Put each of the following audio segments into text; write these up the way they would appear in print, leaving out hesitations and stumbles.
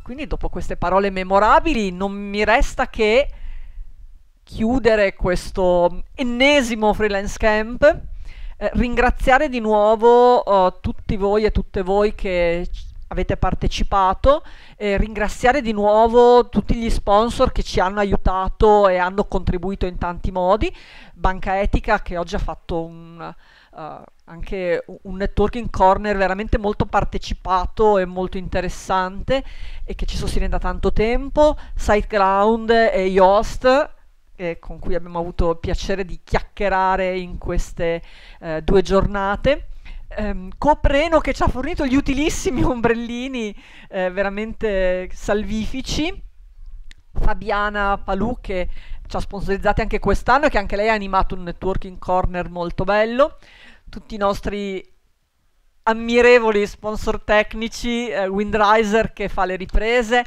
quindi dopo queste parole memorabili non mi resta che chiudere questo ennesimo freelance camp, ringraziare di nuovo tutti voi e tutte voi che avete partecipato, ringraziare di nuovo tutti gli sponsor che ci hanno aiutato e hanno contribuito in tanti modi, Banca Etica che oggi ha fatto anche un networking corner veramente molto partecipato e molto interessante e che ci sostiene da tanto tempo, SiteGround e Yoast, con cui abbiamo avuto il piacere di chiacchierare in queste 2 giornate. Copreno che ci ha fornito gli utilissimi ombrellini veramente salvifici, Fabiana Palù che ci ha sponsorizzati anche quest'anno e che anche lei ha animato un networking corner molto bello, tutti i nostri ammirevoli sponsor tecnici, Windriser che fa le riprese,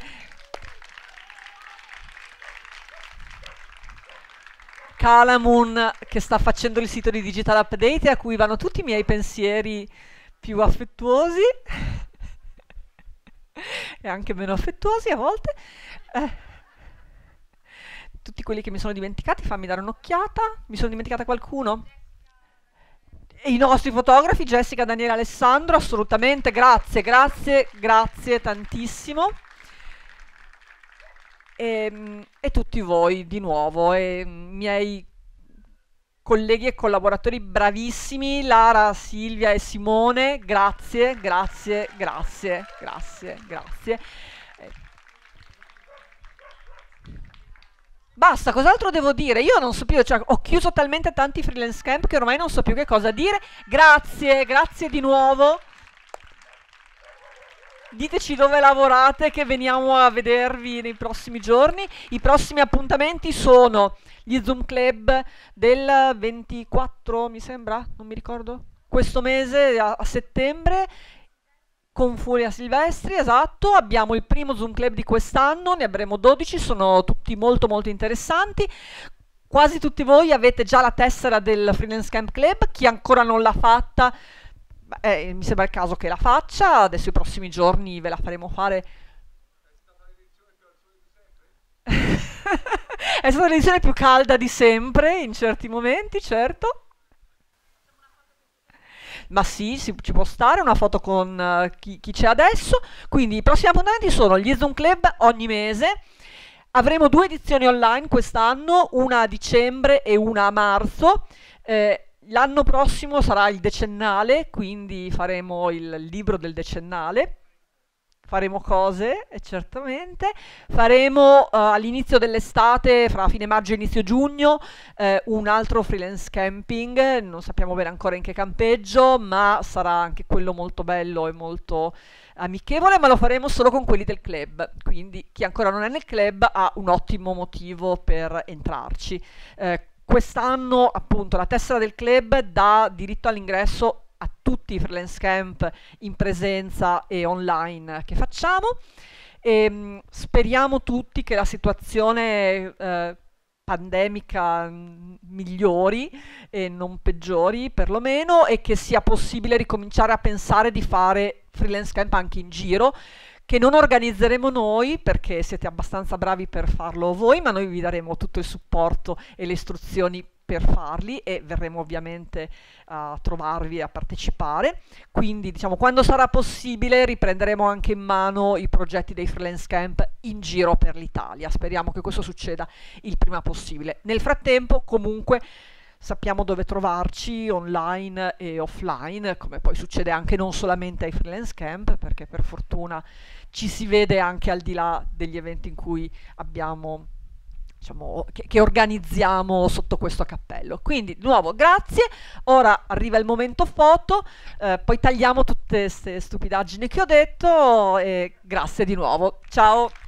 Calamun che sta facendo il sito di Digital Update e a cui vanno tutti i miei pensieri più affettuosi e anche meno affettuosi a volte. Tutti quelli che mi sono dimenticati, fammi dare un'occhiata. Mi sono dimenticata qualcuno? E i nostri fotografi, Jessica, Daniele, Alessandro, assolutamente, grazie, grazie, grazie tantissimo. E tutti voi di nuovo, e miei colleghi e collaboratori bravissimi, Lara, Silvia e Simone, grazie, grazie, grazie, grazie, grazie. Basta, cos'altro devo dire? Io non so più, cioè, ho chiuso talmente tanti freelance camp che ormai non so più che cosa dire. Grazie, grazie di nuovo. Diteci dove lavorate che veniamo a vedervi nei prossimi giorni. I prossimi appuntamenti sono gli Zoom Club del 24, mi sembra, non mi ricordo, questo mese a settembre con Furia Silvestri, esatto. Abbiamo il primo Zoom Club di quest'anno, ne avremo 12, sono tutti molto molto interessanti. Quasi tutti voi avete già la tessera del Freelance Camp Club, chi ancora non l'ha fatta mi sembra il caso che la faccia, adesso i prossimi giorni ve la faremo fare. È stata l'edizione più calda di sempre in certi momenti, certo. Ma sì, ci può stare una foto con chi c'è adesso. Quindi i prossimi appuntamenti sono gli Zoom Club ogni mese. Avremo 2 edizioni online quest'anno, una a dicembre e una a marzo. L'anno prossimo sarà il decennale, quindi faremo il libro del decennale. Faremo cose, certamente. Faremo all'inizio dell'estate, fra fine maggio e inizio giugno, un altro freelance camping. Non sappiamo bene ancora in che campeggio, ma sarà anche quello molto bello e molto amichevole, ma lo faremo solo con quelli del club. Quindi chi ancora non è nel club ha un ottimo motivo per entrarci. Quest'anno, appunto, la tessera del club dà diritto all'ingresso a tutti i freelance camp in presenza e online che facciamo e speriamo tutti che la situazione pandemica migliori e non peggiori perlomeno, e che sia possibile ricominciare a pensare di fare freelance camp anche in giro, che non organizzeremo noi perché siete abbastanza bravi per farlo voi, ma noi vi daremo tutto il supporto e le istruzioni per farli e verremo ovviamente a trovarvi e a partecipare. Quindi, diciamo, quando sarà possibile riprenderemo anche in mano i progetti dei freelance camp in giro per l'Italia. Speriamo che questo succeda il prima possibile. Nel frattempo, comunque, sappiamo dove trovarci online e offline, come poi succede anche non solamente ai freelance camp, perché per fortuna ci si vede anche al di là degli eventi in cui abbiamo, diciamo, che organizziamo sotto questo cappello. Quindi, di nuovo, grazie. Ora arriva il momento foto, poi tagliamo tutte queste stupidaggini che ho detto e grazie di nuovo. Ciao!